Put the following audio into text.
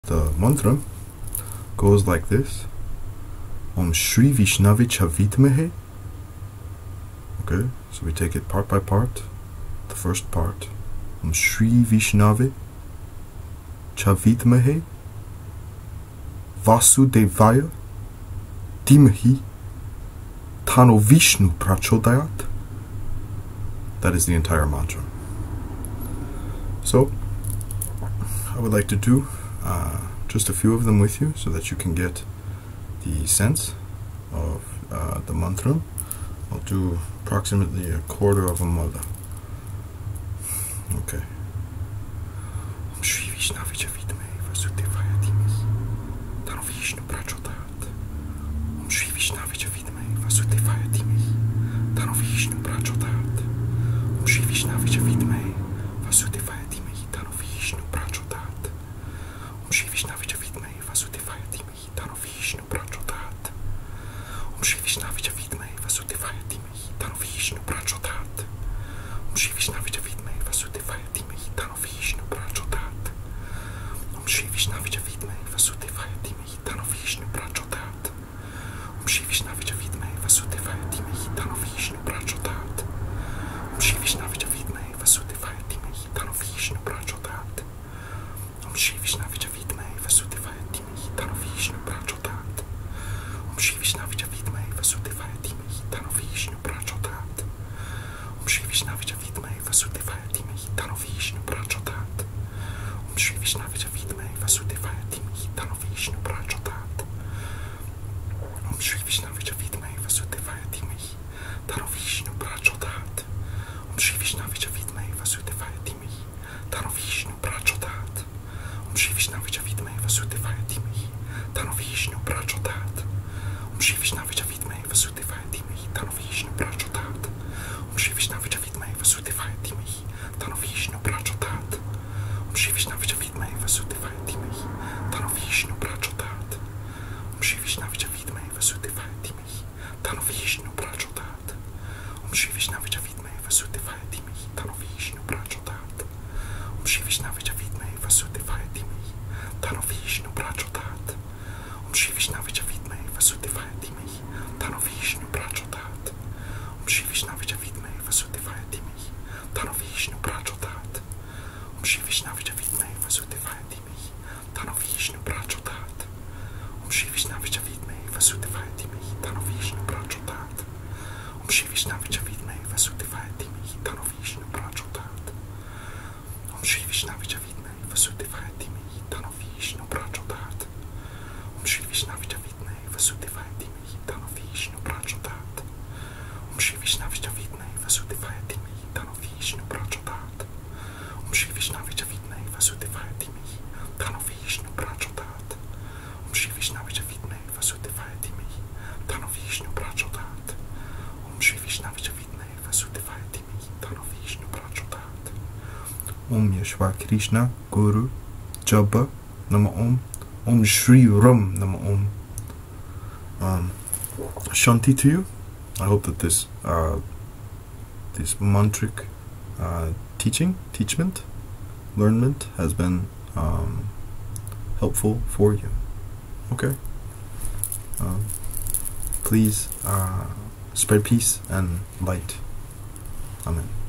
The mantram goes like this: Om Shri Vishnave Chavitmehe. Okay, so we take it part by part. The first part: Om Shri Vishnave Chavitmehe Vasudevaya Dhimhi Tano Vishnu Prachodayat. That is the entire mantra. So I would like to do just a few of them with you so that you can get the sense of the mantra. I'll do approximately a quarter of a mala. Okay. Om Shri Vishnave Chavitmehe Vasudevaya Dhimhi Tano Vishnu Prachodayat. Om Shri Vishnave Chavitmehe Vasudevaya Dhimhi Tano Vishnu Prachodayat. Om Shri Vishnave Chavitmehe Vasudevaya Dhimhi Tano Vishnu Prachodayat. Om Shri Vishnave Chavitmehe Vasudevaya Dhimhi Tano Vishnu Prachodayat. Om Shri Vishnave Chavitmehe Vasudevaya Dhimhi Tano Vishnu Prachodayat. Om Shri Vishnave Chavitmehe Vasudevaya Dhimhi Tano Vishnu Prachodayat. Om Shri Vishnave Chavitmehe Vasudevaya Dhimhi Tano Vishnu Prachodayat. Om Shri Vishnave Chavitmehe Vasudevaya Dhimhi Tano Vishnu Prachodayat. Om Shri Vishnave Chavitmehe Vasudevaya Dhimhi Tano Vishnu Prachodayat. Om Shri Vishnave Chavitmehe Vasudevaya Dhimhi Tano Vishnu Prachodayat. Om Shri Vishnave Chavitmehe Vasudevaya Dhimhi Tano Vishnu Prachodayat. Om Shri Vishnave Chavitmehe Vasudevaya Dhimhi Tano Vishnu Prachodayat. Om Shri Vishnave Chavitmehe Vasudevaya Dhimhi Tano Vishnu Prachodayat. Om Shri Vishnave Chavitmehe Vasudevaya Dhimhi Tano Vishnu Prachodayat. Om Shri Vishnave Chavitmehe Vasudevaya Dhimhi Tano Vishnu Prachodayat. Om Shri Vishnave Chavitmehe Vasudevaya Dhimhi Tano Vishnu Prachodayat. Om Shri Vishnave Chavitmehe Vasudevaya Dhimhi Tano Vishnu Prachodayat. Om Shri Vishnave Chavitmehe Vasudevaya Dhimhi Tano Vishnu Prachodayat. Om Shri Vishnave Chavitmehe Vasudevaya Dhimhi Tano Vishnu Prachodayat. Om Shri Vishnave Chavitmehe Vasudevaya Dhimhi Tano Vishnu Prachodayat. Om Shri Vishnave Chavitmehe Vasudevaya Dhimhi Tano Vishnu Prachodayat. Om Shri Vishnave Chavitmehe Vasudevaya Dhimhi Tano Vishnu Prachodayat. Om Shri Vishnave Chavitmehe Vasudevaya Dhimhi Tano Vishnu Prachodayat. Om Shri Vishnave Chavitmehe Vasudevaya Dhimhi Tano Vishnu Prachodayat. Om Shri Vishnave Chavitmehe Vasudevaya Dhimhi Tano Vishnu Prachodayat. Om Shri Vishnave Chavitmehe Vasudevaya Dhimhi Tano Vishnu Prachodayat. Om Shri Vishnave Chavitmehe Vasudevaya Dhimhi Tano Vishnu Prachodayat. Om Shri Vishnave Chavitmehe Vasudevaya Dhimhi Tano Vishnu Prachodayat. Om Shri Vishnave Chavitmehe Vasudevaya Dhimhi Tano Vishnu Prachodayat. Om Shri Vishnave Chavitmehe Vasudevaya Dhimhi Tano Vishnu Prachodayat. Om Shri Vishnave Chavitmehe Vasudevaya Dhimhi Tano Vishnu Prachodayat. Om Shri Vishnave Chavitmehe Vasudevaya Dhimhi Tano Vishnu Prachodayat. Om Shri Vishnave Chavitmehe Vasudevaya Dhimhi Tano Vishnu Prachodayat. Om Yeshua Krishna Guru Jabba Nama Om. Om Shri Ram Nama Om. Shanti to you. I hope that this mantric learnment has been helpful for you. Okay. Please spread peace and light. Amen.